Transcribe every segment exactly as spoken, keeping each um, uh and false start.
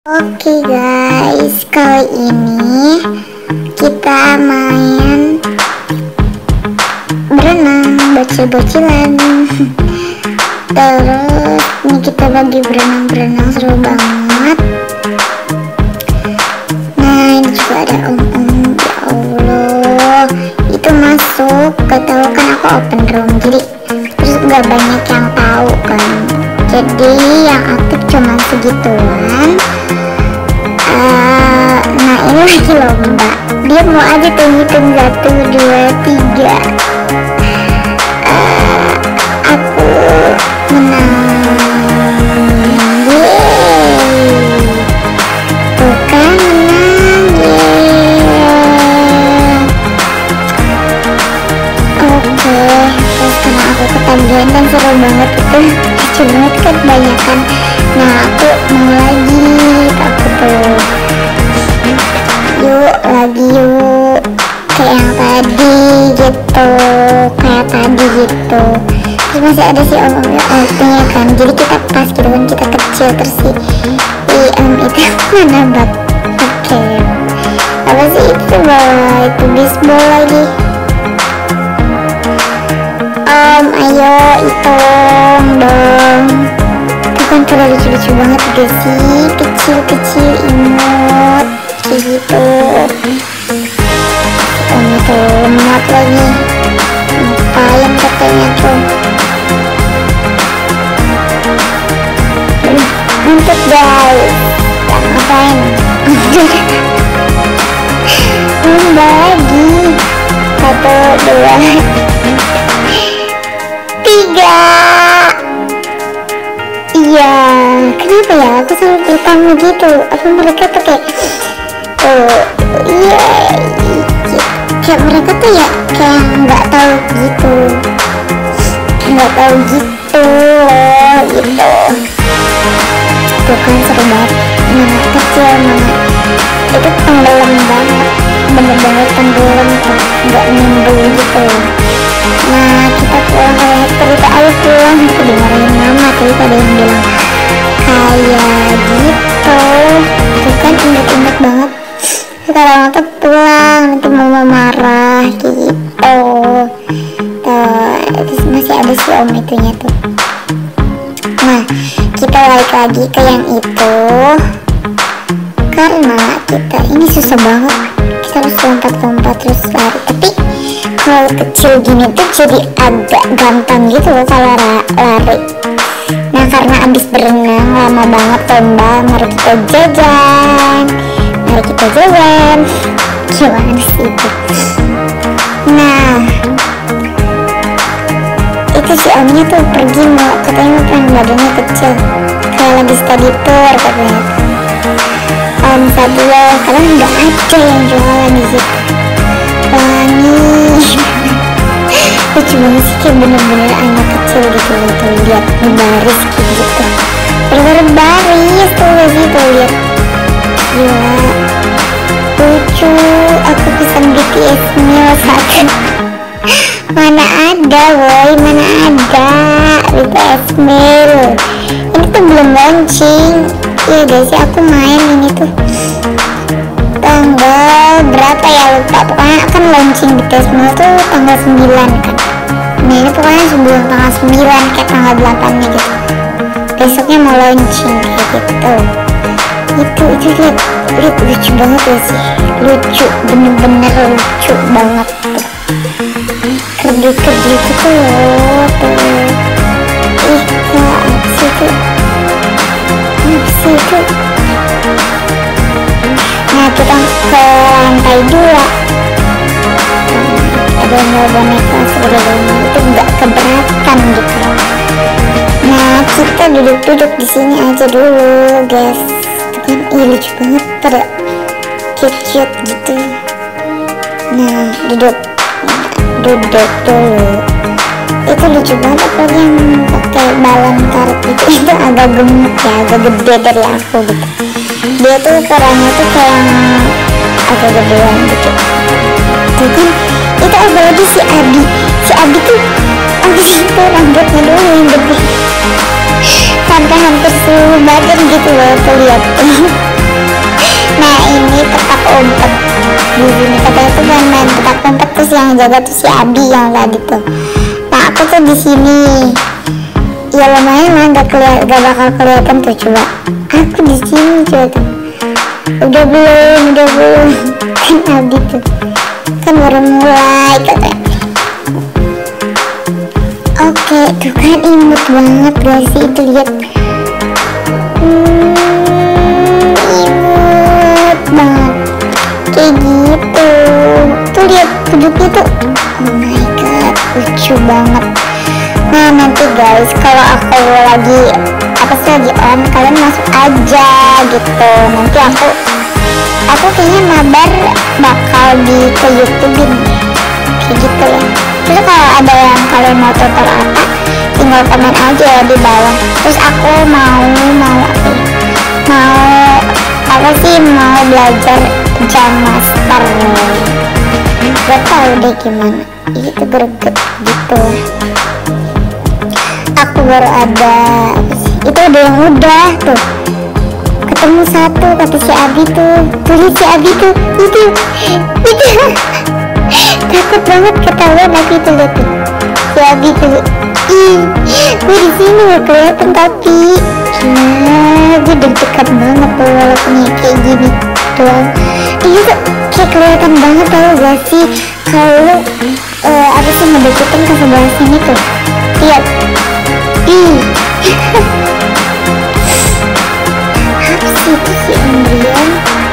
Oke guys, kali ini kita main berenang, bocil-bocilan. Terus ini kita lagi berenang-berenang, seru banget. Nah ini juga ada om-om, ya Allah, itu masuk, gak tahu kan aku open room, jadi terus gak banyak yang tahu kan, jadi yang aktif cuma segituan. Uh, nah ini lagi lomba, dia mau aja tuh hitung satu dua tiga. Uh, aku menang, yeay, tuh kan menang, yeay. Oke, terus karena aku ketagihan dan seru banget itu, lucu banget kan kebanyakan. Nah aku mau lagi, aku tuh yuk lagi yuk kayak yang tadi gitu, kayak tadi gitu. Terus masih ada si om om omnya kan, jadi kita pas gitu kan, kita kecil. Terus si i om itu mana bak, oke apa sih itu, bola itu bisbol lagi. Om ayo hitung dong, kan pada lucu-lucu banget gak sih, kecil-kecil imut kayak gitu. Oh itu lemot lagi, ngapain katanya tuh, untuk guys ngapain membagi satu dua tiga. Iya, kenapa ya aku selalu bertamu gitu? Apa mereka tuh kayak, oh iya, kayak mereka tuh ya kayak nggak tahu gitu, nggak tahu gitu loh, gitu. Tuh kan seru banget, mana kecil mana itu tenggelam banget, bener-bener tenggelam, nggak nimbrung gitu. Nah kita pulang kayak cerita, ayo pulang, aku dimarahin mama, tapi ada yang bilang kayak gitu. Itu kan inget-inget banget, sekarang aku pulang nanti mama marah gitu. Tuh, terus masih ada si om itunya tuh. Nah kita balik lagi ke yang itu, karena kita ini susah banget, kita harus lompat-lompat terus lari. Tapi kalau kecil gini tuh jadi agak gampang gitu loh kalau lari. Nah karena abis berenang lama banget lomba, mari kita jajan, mari kita jajan. Gimana sih itu? Nah itu si omnya tuh pergi, mau katanya mau pengen badannya kecil, kayak lagi study tour katanya. Om Sadio, kalian nggak ada yang jualan di situ. Wangi lucu banget sih, kayak bener-bener anak kecil gitu loh, tuh lihat baris gitu, bener-bener baris tuh sih, tuh lihat, gila lucu. Aku pesan B T S meal satu, mana ada boy, mana ada B T S meal, ini tuh belum launching. Iya guys sih, aku main ini tuh tanggal berapa ya lupa, pokoknya akan launching B T S meal tuh tanggal sembilan kan. Nah ini pokoknya sebelum tanggal sembilan, kayak tanggal delapan nya gitu, besoknya mau launching kayak gitu. Itu itu lihat, lihat lucu banget ya sih, lucu, bener-bener lucu banget tuh, kerdi-kerdi gitu loh tuh. Ih kok apa sih tuh, apa sih itu. Nah kita ke lantai dua, ada yang boneka segede-gede, itu nggak keberatan gitu. Nah kita duduk-duduk di sini aja dulu guys, kan iya lucu banget, pada cute-cute gitu. Nah duduk, nah, duduk dulu, itu lucu banget, apalagi yang pakai balon karet gitu, itu agak gemuk ya, agak gede dari aku gitu. Dia tuh ukurannya tuh kayak agak gedean gitu. Tuh kan, itu ada lagi si Abi, si Abi tuh apa sih itu, rambutnya dulu yang gede sampai hampir seluruh badan gitu loh, tuh lihat. yang jaga tuh si Abi yang tadi tuh. Nah aku tuh di sini. Ya lumayan lah, gak, keliat, gak bakal kelihatan tuh, coba aku di sini coba tuh. Udah belum, udah belum. Kan Abi tuh kan baru mulai katanya. Oke tuh kan imut banget gak sih itu, lihat. Hmm, imut banget kayak gitu tuh, lihat duduknya tuh. Oh my god, lucu banget. Nah nanti guys kalau aku lagi apa sih lagi on, kalian masuk aja gitu. Nanti aku aku kayaknya mabar bakal di ke YouTube kayak gitu ya. Terus kalau ada yang kalian mau tutor apa, tinggal komen aja ya di bawah. Terus aku mau mau apa ya? mau apa sih mau belajar Jam Master. Gak tau deh gimana itu, greget gitu. Aku baru ada itu, ada yang udah tuh ketemu satu kata si Abi tuh, tulis si Abi tuh itu itu takut banget ketahuan Abi tuh, lihat tuh si Abi tuh. Ih, gue di sini gak kelihatan tapi nah gue deg-degan banget tuh walaupun ya kayak gini doang. Iya tuh kayak kelihatan banget tau gak sih kalau uh, apa sih ngedeketin ke sebelah sini tuh, lihat. Ih apa sih itu si embrion,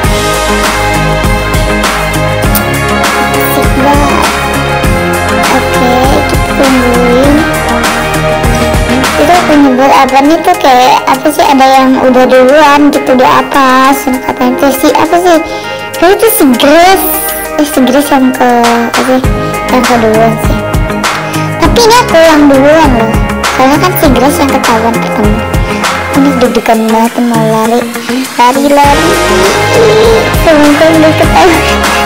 asik banget. Oke kita tungguin. Itu aku nyebut apa nih tuh, kayak apa sih, ada yang udah duluan gitu di atas katanya tuh si apa sih, kayak itu si Grace eh si Grace yang ke apa sih yang kedua sih, tapi ini aku yang duluan loh, soalnya kan si Grace yang ketahuan pertama. Ini deg-degan banget mau lari lari lari temen-temen udah ketahuan.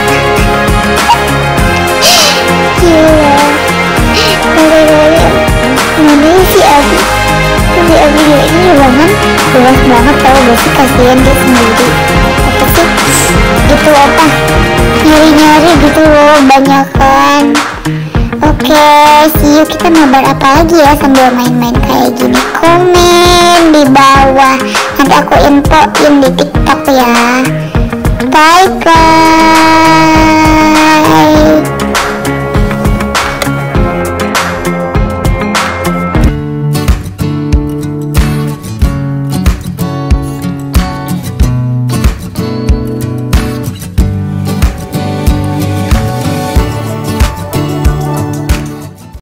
Gila lari lari mana si Abi, si Abi dia ini banget luas banget tau gak sih, kasihan dia sendiri apa sih gitu apa nyari-nyari gitu loh banyak kan. Oke, see you, kita mabar apa lagi ya sambil main-main kayak gini, komen di bawah, nanti aku infoin di TikTok